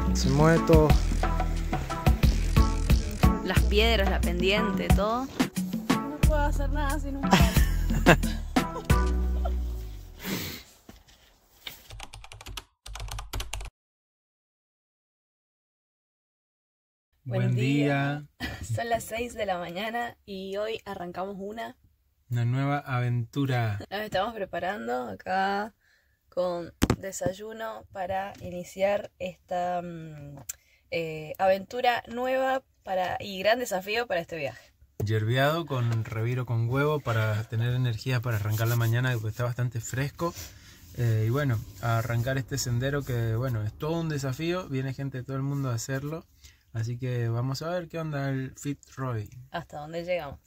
Se mueve todo. Las piedras, la pendiente, todo. No puedo hacer nada sin un palo. Buen día. Son las 6 de la mañana y hoy arrancamos una nueva aventura. Nos estamos preparando acá con desayuno para iniciar esta aventura nueva y gran desafío para este viaje. Yerbeado con reviro con huevo para tener energía para arrancar la mañana, porque está bastante fresco. Y bueno, a arrancar este sendero que bueno, es todo un desafío. Viene gente de todo el mundo a hacerlo. Así que vamos a ver qué onda el Fitzroy. ¿Hasta dónde llegamos?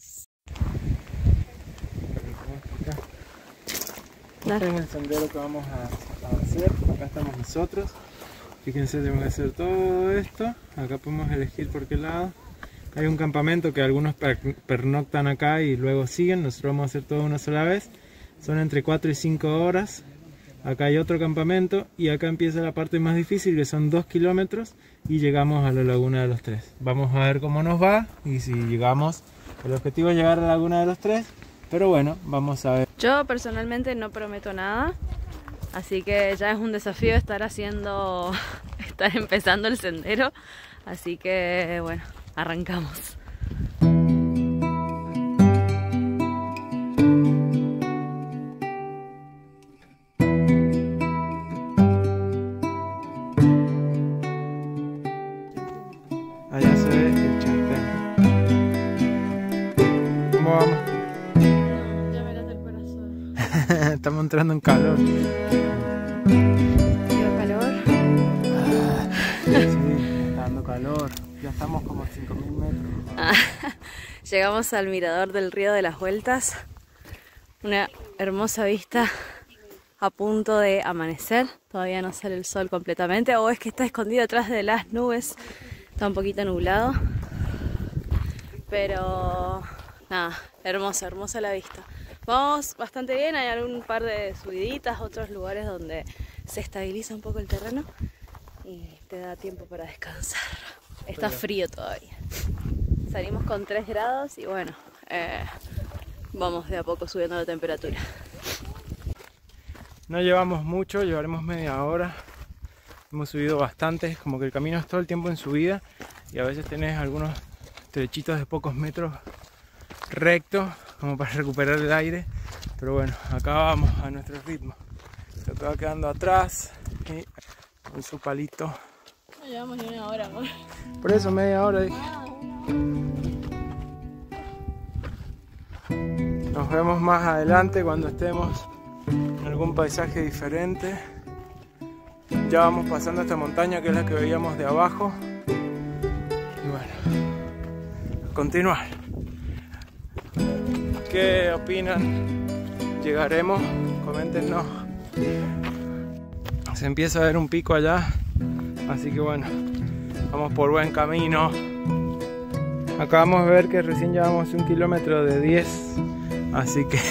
Este es el sendero que vamos a hacer. Acá estamos nosotros. Fíjense, tenemos que hacer todo esto. Acá podemos elegir por qué lado. Hay un campamento que algunos pernoctan acá y luego siguen. Nosotros vamos a hacer todo una sola vez. Son entre 4 y 5 horas. Acá hay otro campamento y acá empieza la parte más difícil, que son 2 kilómetros y llegamos a la Laguna de los Tres. Vamos a ver cómo nos va y si llegamos. El objetivo es llegar a la Laguna de los Tres, pero bueno, vamos a ver. Yo personalmente no prometo nada, así que ya es un desafío estar empezando el sendero, así que bueno, arrancamos. Allá se ve el Chaltén. ¿Cómo vamos? No, ya me late el corazón. Estamos entrando en calor. ¿Dio calor? Sí, está dando calor. Ya estamos como a 5000 metros. Llegamos al mirador del Río de las Vueltas. Una hermosa vista a punto de amanecer. Todavía no sale el sol completamente, o es que está escondido atrás de las nubes. Está un poquito nublado, pero nada, hermosa, hermosa la vista. Vamos bastante bien, hay algún par de subiditas, otros lugares donde se estabiliza un poco el terreno y te da tiempo para descansar. Está frío todavía. Salimos con 3 grados y bueno, vamos de a poco subiendo la temperatura. No llevamos mucho, llevaremos media hora. Hemos subido bastante, como que el camino es todo el tiempo en subida y a veces tenés algunos trechitos de pocos metros rectos como para recuperar el aire, pero bueno, acá vamos a nuestro ritmo. Se va quedando atrás y con su palito. No llevamos ni una hora, amor. Por eso media hora dije. Nos vemos más adelante cuando estemos en algún paisaje diferente. Ya vamos pasando esta montaña que es la que veíamos de abajo. Y bueno, a continuar. ¿Qué opinan? ¿Llegaremos? Coméntenos. Se empieza a ver un pico allá. Así que bueno, vamos por buen camino. Acabamos de ver que recién llevamos 1 kilómetro de 10. Así que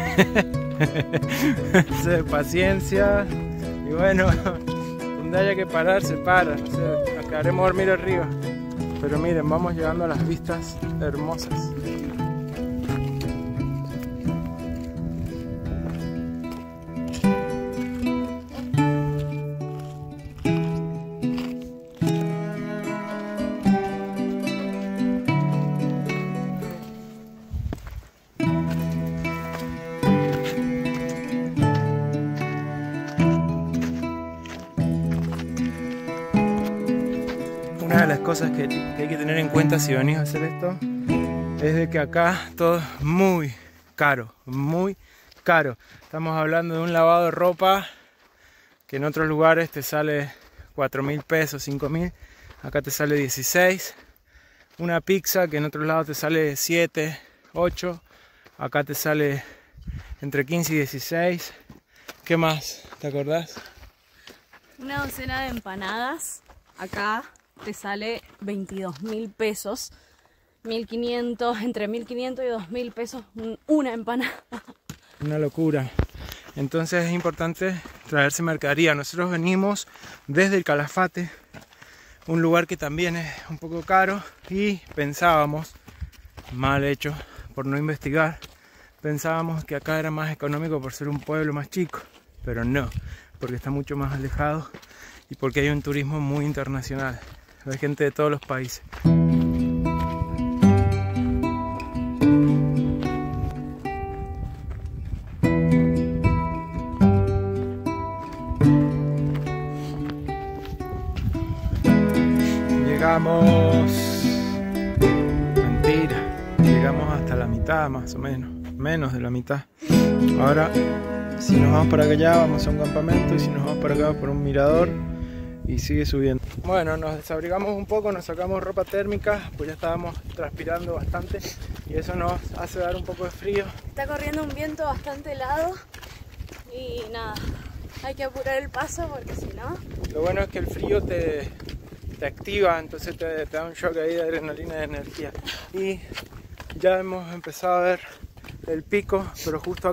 paciencia. Y bueno, donde haya que parar, se para. No sé, nos quedaremos a dormir arriba. Pero miren, vamos llegando a las vistas hermosas. Una de las cosas que hay que tener en cuenta si venís a hacer esto es de que acá todo es muy caro, muy caro. Estamos hablando de un lavado de ropa que en otros lugares te sale 4.000 pesos, 5.000, acá te sale 16. Una pizza que en otros lados te sale 7, 8, acá te sale entre 15 y 16. ¿Qué más? ¿Te acordás? Una docena de empanadas acá te sale 22.000 pesos. 1.500, entre 1.500 y 2.000 pesos una empanada. Una locura. Entonces es importante traerse mercadería. Nosotros venimos desde el Calafate un lugar que también es un poco caro y pensábamos, mal hecho por no investigar, pensábamos que acá era más económico por ser un pueblo más chico, pero no, porque está mucho más alejado y porque hay un turismo muy internacional, hay gente de todos los países. Llegamos hasta la mitad más o menos de la mitad. Ahora si nos vamos para allá vamos a un campamento y si nos vamos para acá por un mirador y sigue subiendo. Bueno, nos desabrigamos un poco, nos sacamos ropa térmica, pues ya estábamos transpirando bastante y eso nos hace dar un poco de frío. Está corriendo un viento bastante helado y nada, hay que apurar el paso porque si no... Lo bueno es que el frío te activa, entonces te da un shock ahí de adrenalina y de energía. Y ya hemos empezado a ver el pico, pero justo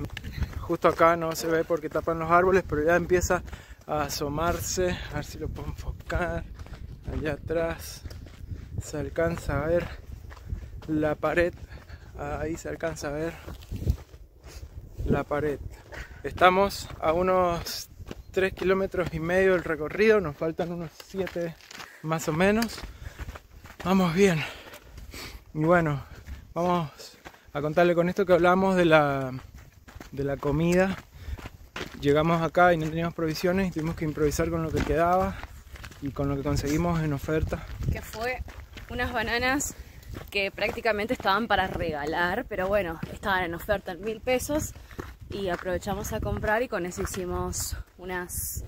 acá no se ve porque tapan los árboles, pero ya empieza a asomarse, a ver si lo puedo enfocar. Allá atrás se alcanza a ver la pared, ahí se alcanza a ver la pared. Estamos a unos 3,5 kilómetros del recorrido, nos faltan unos 7 más o menos. Vamos bien. Y bueno, vamos a contarle con esto que hablamos de la comida. Llegamos acá y no teníamos provisiones y tuvimos que improvisar con lo que quedaba y con lo que conseguimos en oferta. Que fue unas bananas que prácticamente estaban para regalar, pero bueno, estaban en oferta en 1.000 pesos y aprovechamos a comprar y con eso hicimos unas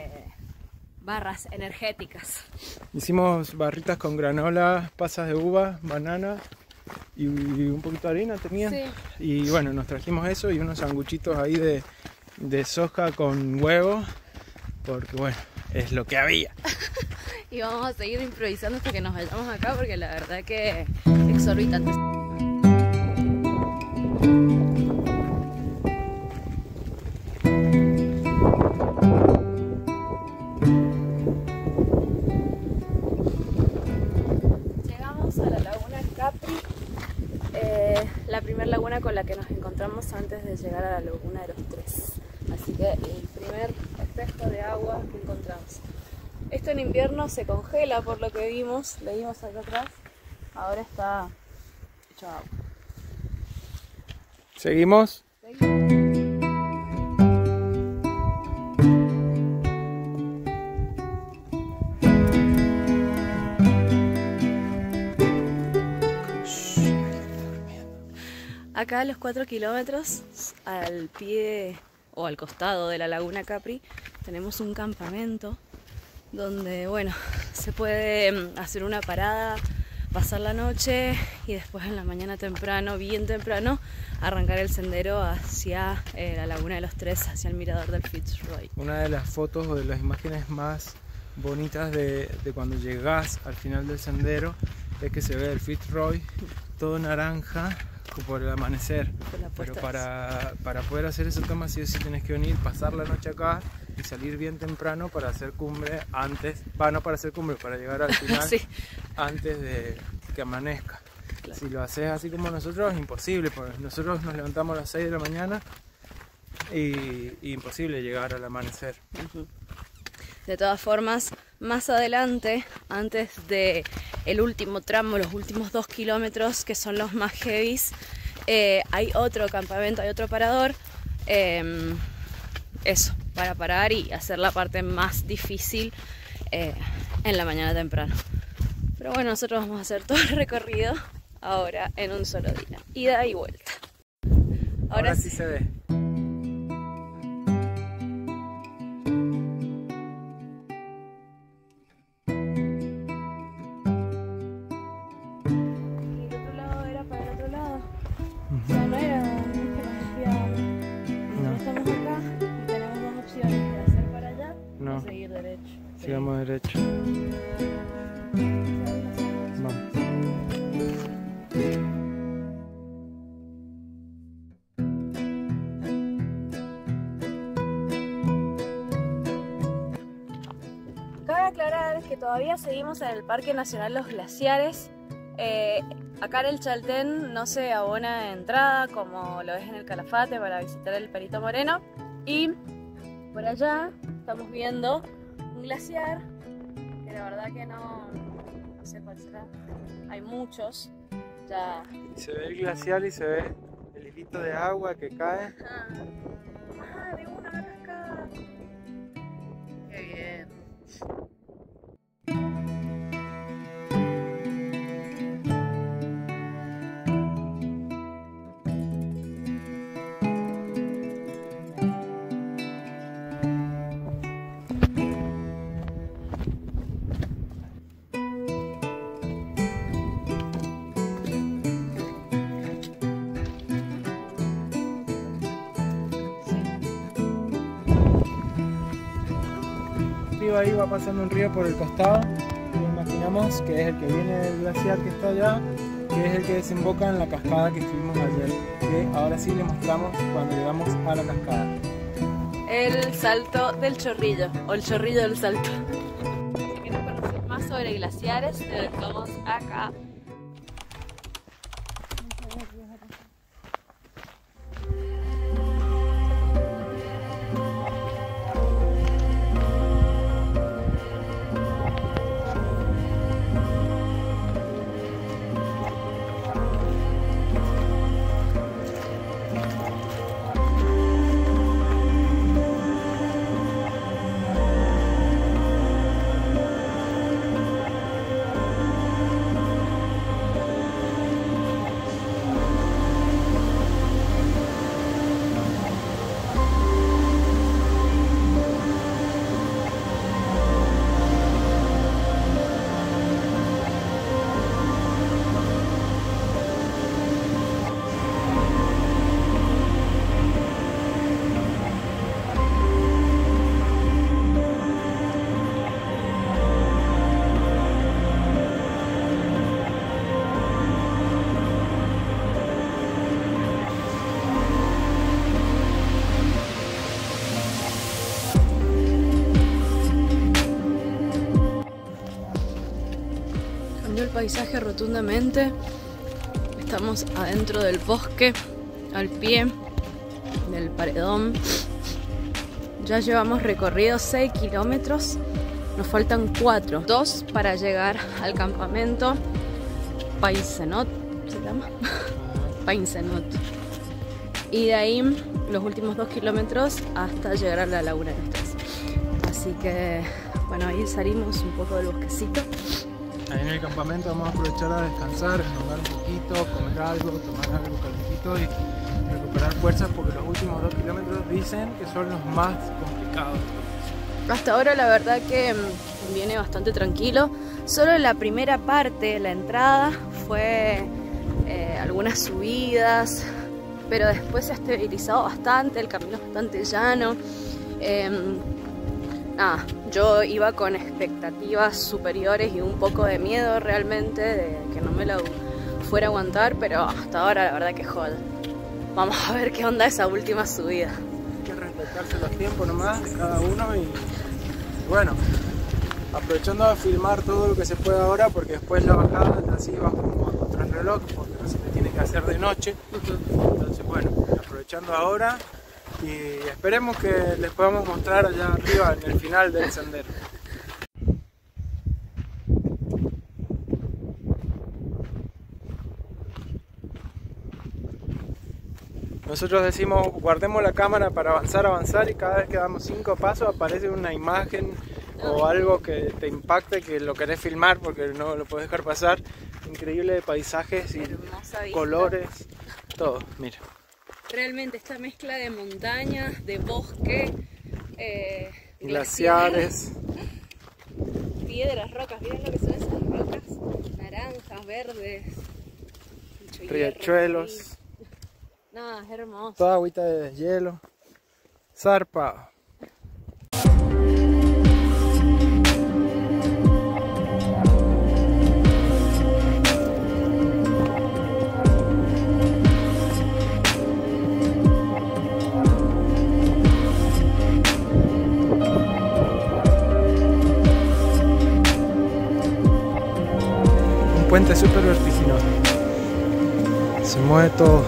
barras energéticas. Hicimos barritas con granola, pasas de uva, banana y un poquito de harina tenían. Sí. Y bueno, nos trajimos eso y unos sanguchitos ahí de soja con huevo, porque bueno, es lo que había. Y vamos a seguir improvisando hasta que nos vayamos acá porque la verdad que exorbitante. La primera laguna con la que nos encontramos antes de llegar a la laguna de los Tres. Así que el primer espejo de agua que encontramos. Esto en invierno se congela por lo que vimos, leímos acá atrás. Ahora está hecho agua. ¿Seguimos? Acá a los 4 kilómetros, al pie o al costado de la laguna Capri, tenemos un campamento donde, bueno, se puede hacer una parada, pasar la noche y después en la mañana temprano, bien temprano, arrancar el sendero hacia la laguna de los Tres, hacia el mirador del Fitzroy. Una de las fotos o de las imágenes más bonitas de cuando llegás al final del sendero es que se ve el Fitzroy todo naranja por el amanecer, pero para poder hacer esa toma sí o sí tienes que venir, pasar la noche acá y salir bien temprano para hacer cumbre antes, no para hacer cumbre, para llegar al final sí, antes de que amanezca. Claro. Si lo haces así como nosotros es imposible, porque nosotros nos levantamos a las 6 de la mañana y imposible llegar al amanecer. De todas formas, más adelante, antes de el último tramo, los últimos 2 kilómetros, que son los más heavies, hay otro campamento, hay otro parador, eso, para parar y hacer la parte más difícil en la mañana temprano. Pero bueno, nosotros vamos a hacer todo el recorrido ahora en un solo día, ida y vuelta. Ahora sí se ve. Sigamos derecho. Vamos. Cabe aclarar que todavía seguimos en el Parque Nacional Los Glaciares. Acá en el Chaltén no se abona entrada como lo es en el Calafate para visitar el Perito Moreno. Y por allá estamos viendo un glaciar que la verdad que no sé cuál será. Hay muchos. Ya. Se ve el glaciar y se ve el hilito de agua que cae. De una cascada. Qué bien. Ahí va pasando un río por el costado, lo imaginamos que es el que viene del glaciar que está allá, que es el que desemboca en la cascada que estuvimos ayer, que ahora sí le mostramos cuando llegamos a la cascada. El salto del Chorrillo, o el Chorrillo del Salto. Si quieren conocer más sobre glaciares, te dejamos acá. El paisaje rotundamente. Estamos adentro del bosque, al pie del paredón. Ya llevamos recorrido 6 kilómetros, nos faltan 4, 2 para llegar al campamento Paincenot, ¿se llama? Paincenot. Y de ahí los últimos 2 kilómetros hasta llegar a la Laguna de los Tres. Así que bueno, ahí salimos un poco del bosquecito. Ahí en el campamento vamos a aprovechar a descansar, enlongar un poquito, comer algo, tomar algo calentito y recuperar fuerzas porque los últimos 2 kilómetros dicen que son los más complicados. Hasta ahora la verdad que viene bastante tranquilo. Solo la primera parte, la entrada, fue algunas subidas, pero después se ha estabilizado bastante, el camino es bastante llano. Nada, yo iba con expectativas superiores y un poco de miedo realmente de que no me la fuera a aguantar, pero hasta ahora la verdad que joda. Vamos a ver qué onda esa última subida. Hay que respetarse los tiempos nomás de cada uno y bueno, aprovechando a filmar todo lo que se puede ahora porque después la bajada así va como a contrarreloj porque no se le tiene que hacer de noche. Entonces bueno, aprovechando ahora. Y esperemos que les podamos mostrar allá arriba en el final del sendero. Nosotros decimos guardemos la cámara para avanzar y cada vez que damos 5 pasos aparece una imagen o algo que te impacte que lo querés filmar porque no lo podés dejar pasar. Increíble de paisajes y colores, todo, mira. Realmente esta mezcla de montañas, de bosque, glaciares, piedras, rocas, miren lo que son esas rocas, naranjas, verdes, riachuelos, nada, es hermoso. toda agüita de hielo, zarpado. puente súper vertiginoso. Se mueve todo.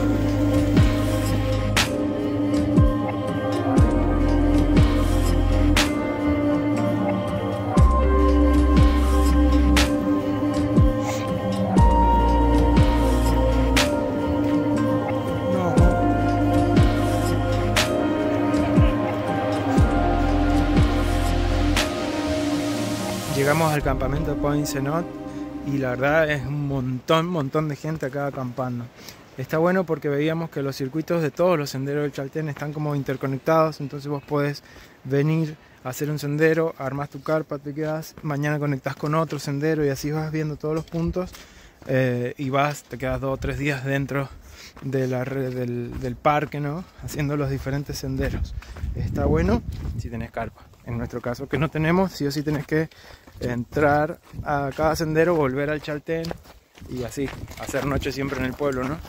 Llegamos al campamento Point Cenot y la verdad es un montón de gente acá acampando. Está bueno porque veíamos que los circuitos de todos los senderos del Chaltén están como interconectados, entonces vos podés venir a hacer un sendero, armás tu carpa, te quedas, mañana conectás con otro sendero y así vas viendo todos los puntos y te quedas 2 o 3 días dentro de la red del parque, ¿no? Haciendo los diferentes senderos. Está bueno si tenés carpa. En nuestro caso que no tenemos, sí o sí tenés que entrar a cada sendero, volver al Chaltén y así, hacer noche siempre en el pueblo, ¿no?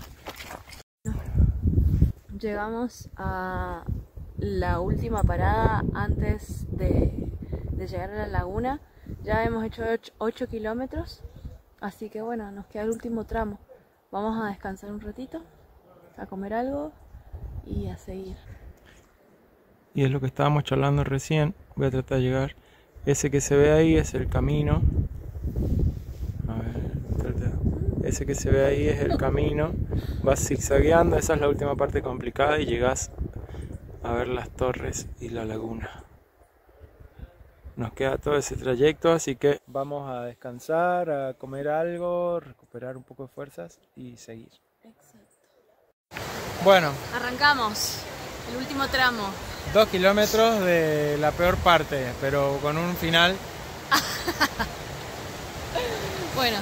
Llegamos a la última parada antes de llegar a la laguna. Ya hemos hecho 8 kilómetros, así que bueno, nos queda el último tramo. Vamos a descansar un ratito, a comer algo y a seguir. Y es lo que estábamos charlando recién. Voy a tratar de llegar. Ese que se ve ahí es el camino. A ver, ese que se ve ahí es el camino. Vas zigzagueando, esa es la última parte complicada y llegás a ver las torres y la laguna. Nos queda todo ese trayecto, así que vamos a descansar, a comer algo, recuperar un poco de fuerzas y seguir. Exacto. Bueno, arrancamos el último tramo. 2 kilómetros de la peor parte, pero con un final. Bueno,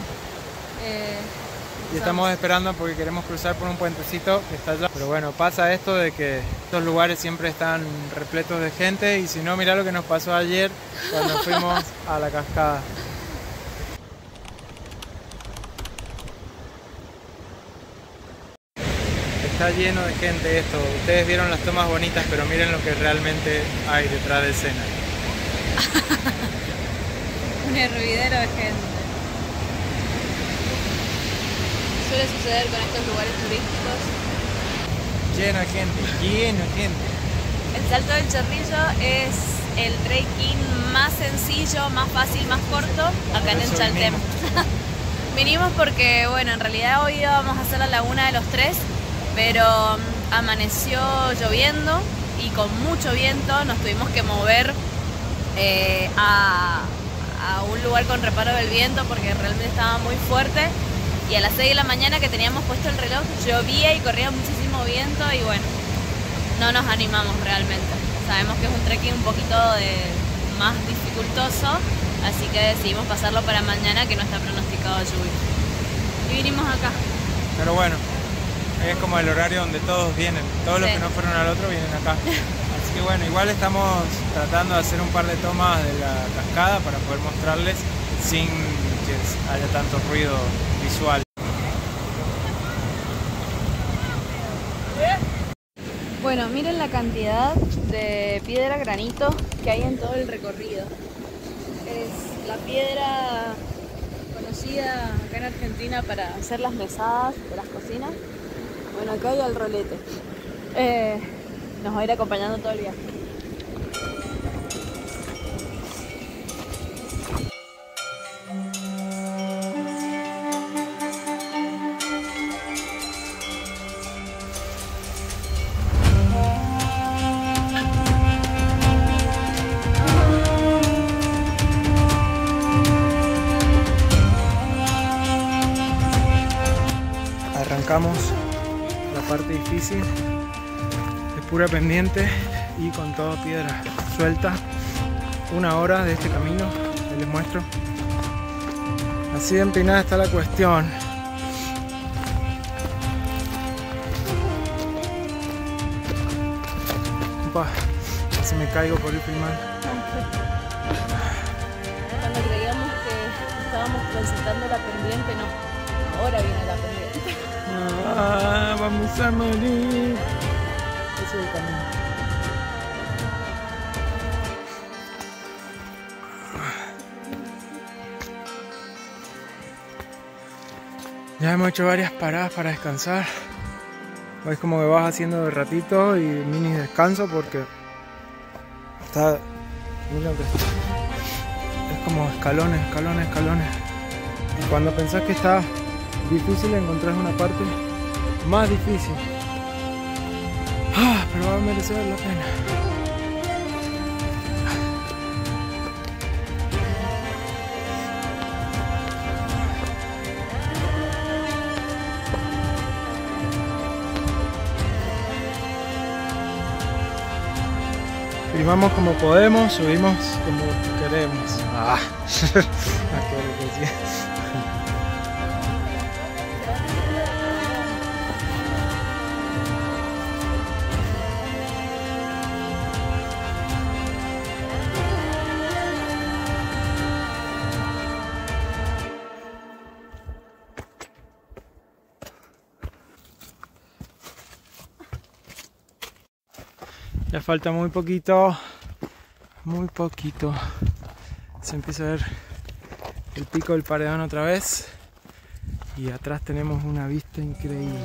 y estamos esperando porque queremos cruzar por un puentecito que está allá. Pero bueno, pasa esto de que estos lugares siempre están repletos de gente y si no, mirá lo que nos pasó ayer cuando fuimos a la cascada. Está lleno de gente esto. Ustedes vieron las tomas bonitas, pero miren lo que realmente hay detrás de escena. Un hervidero de gente. Suele suceder con estos lugares turísticos. Lleno de gente. El Salto del Chorrillo es el trekking más sencillo, más fácil, más corto acá en el Chaltén. Vinimos porque, bueno, en realidad hoy íbamos a hacer la Laguna de los Tres, pero amaneció lloviendo y con mucho viento nos tuvimos que mover a un lugar con reparo del viento porque realmente estaba muy fuerte y a las 6 de la mañana que teníamos puesto el reloj llovía y corría muchísimo viento y bueno, no nos animamos realmente. Sabemos que es un trekking un poquito más dificultoso, así que decidimos pasarlo para mañana que no está pronosticado lluvia. Y vinimos acá. Pero bueno, es como el horario donde todos vienen, todos los que no fueron al otro vienen acá. Así que bueno, igual estamos tratando de hacer un par de tomas de la cascada para poder mostrarles sin que haya tanto ruido visual. Bueno, miren la cantidad de piedra granito que hay en todo el recorrido. Es la piedra conocida acá en Argentina para hacer las mesadas de las cocinas. Bueno, acá hay el rolete. Nos va a ir acompañando todo el viaje. Arrancamos la parte difícil, es pura pendiente y con toda piedra suelta. 1 hora de este camino, ahí les muestro. Así de empinada está la cuestión. Opa, casi me caigo por ir filmando. Cuando creíamos que estábamos transitando la pendiente, no. Ahora viene la pendiente. Ah, vamos a morir. Ese es el camino. Ya hemos hecho varias paradas para descansar. Es como que vas haciendo de ratito y mini descanso porque está... Mira que es como escalones, escalones, escalones. Y cuando pensás que está difícil, encontrás una parte más difícil. Pero va a merecer la pena. Filmamos como podemos, subimos como queremos. Ya falta muy poquito, muy poquito. Se empieza a ver el pico del paredón otra vez y atrás tenemos una vista increíble.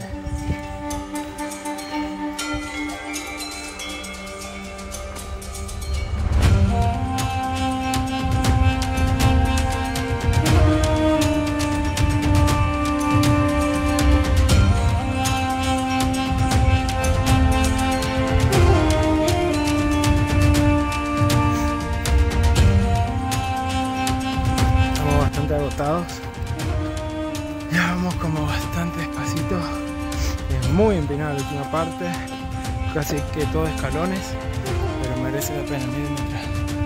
Agotados. Ya vamos como bastante despacito. Es muy empinada la última parte, casi que todo escalones, pero merece la pena. Miren atrás.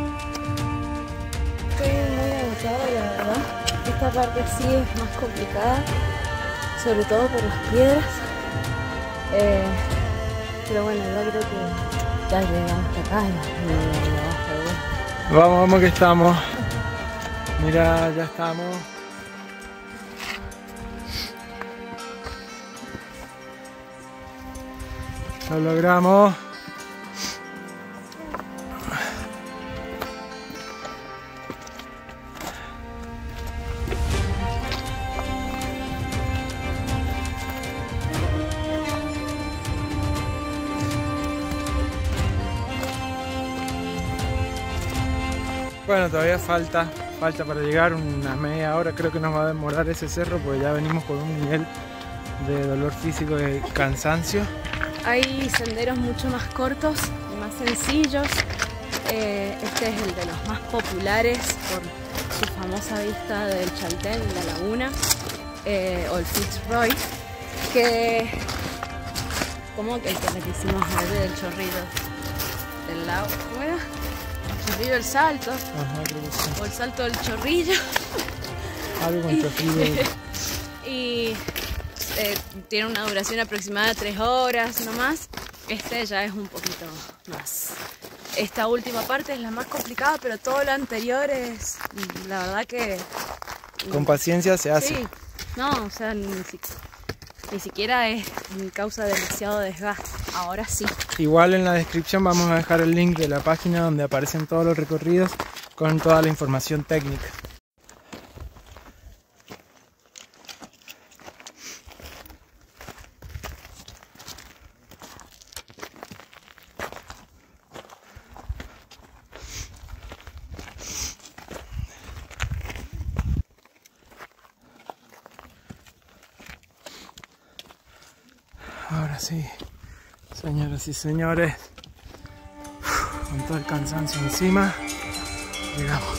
Estoy muy agotada, la verdad. Esta parte sí es más complicada, sobre todo por las piedras. Pero bueno, yo creo que ya llegamos hasta acá. Vamos, vamos que estamos. Mira, ya estamos. Lo logramos. Bueno, todavía falta para llegar, una media hora creo que nos va a demorar ese cerro, porque ya venimos con un nivel de dolor físico y cansancio. Hay senderos mucho más cortos y más sencillos. Este es el de los más populares por su famosa vista del Chaltén, la laguna, o el Fitzroy, que como que el que hicimos ayer, el chorrillo del lago, ¿cómo era? El chorrillo del salto. Ajá, creo que sí. O el salto del chorrillo. Algo con chorrillo. Y tiene una duración aproximada de 3 horas nomás. Este ya es un poquito más. Esta última parte es la más complicada, pero todo lo anterior es, la verdad que... Con paciencia se hace. Sí, no, o sea, ni siquiera causa demasiado desgaste. Ahora sí. Igual en la descripción vamos a dejar el link de la página donde aparecen todos los recorridos con toda la información técnica. Ahora sí, señoras y señores, con todo el cansancio encima, llegamos.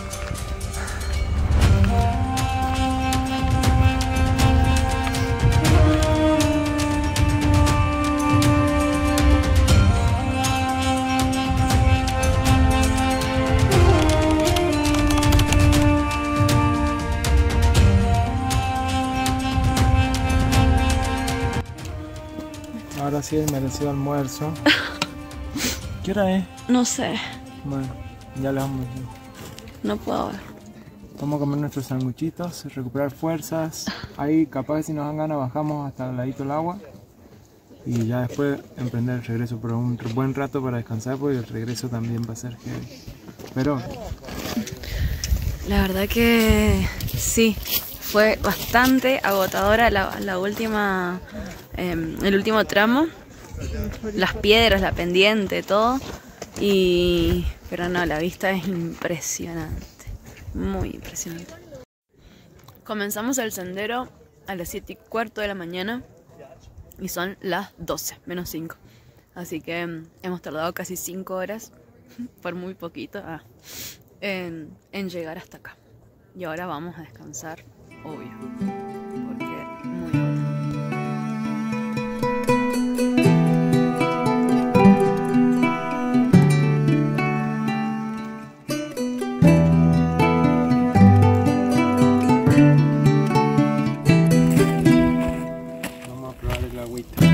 Ahora sí el merecido almuerzo. ¿Qué hora es? No sé, Bueno, ya le vamos. no puedo ver. Vamos a comer nuestros sanguchitos, recuperar fuerzas. Ahí capaz que si nos dan ganas bajamos hasta el ladito del agua. Y ya después emprender el regreso, pero un buen rato para descansar porque el regreso también va a ser heavy. Pero la verdad que sí, Fue bastante agotadora la última, el último tramo. Las piedras, la pendiente, todo. Pero no, la vista es impresionante. Muy impresionante. Comenzamos el sendero a las 7:15 de la mañana. Y son las 12, menos 5. Así que hemos tardado casi 5 horas, por muy poquito, en llegar hasta acá. Y ahora vamos a descansar, obvio, porque muy agotador. Vamos a probar el agüita.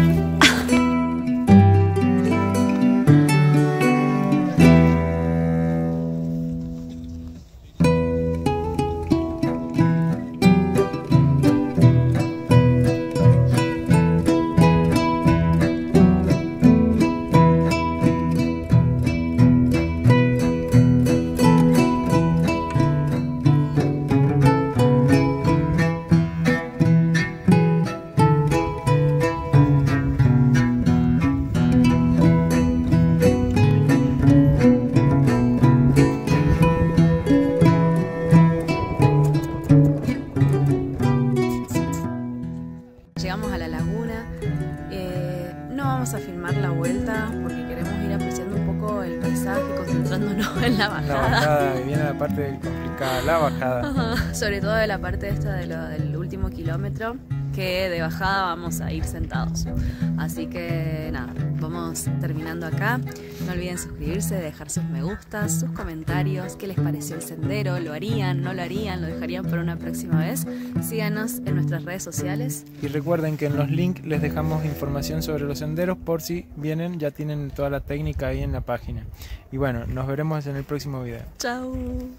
Llegamos a la laguna, no vamos a filmar la vuelta porque queremos ir apreciando un poco el paisaje, concentrándonos en la bajada. La bajada, que viene la parte complicada, la bajada. Ajá. Sobre todo de la parte esta del último kilómetro, que de bajada vamos a ir sentados. Así que nada, vamos terminando acá. No olviden suscribirse, dejar sus me gustas, sus comentarios, qué les pareció el sendero, lo harían, no lo harían, lo dejarían para una próxima vez. Síganos en nuestras redes sociales. Y recuerden que en los links les dejamos información sobre los senderos por si vienen, ya tienen toda la técnica ahí en la página. Y bueno, nos veremos en el próximo video. Chao.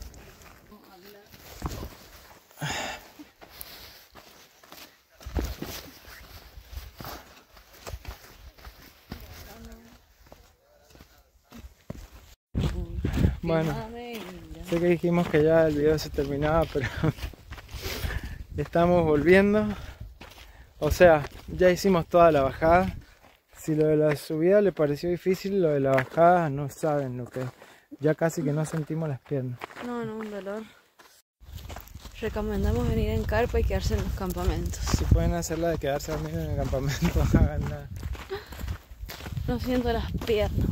Bueno, sé que dijimos que ya el video se terminaba, pero estamos volviendo. O sea, ya hicimos toda la bajada. Si lo de la subida le pareció difícil, lo de la bajada no saben lo que es. Ya casi que no sentimos las piernas. No, un dolor. Recomendamos venir en carpa y quedarse en los campamentos. Si pueden hacerla de quedarse a dormir en el campamento, háganla. No siento las piernas.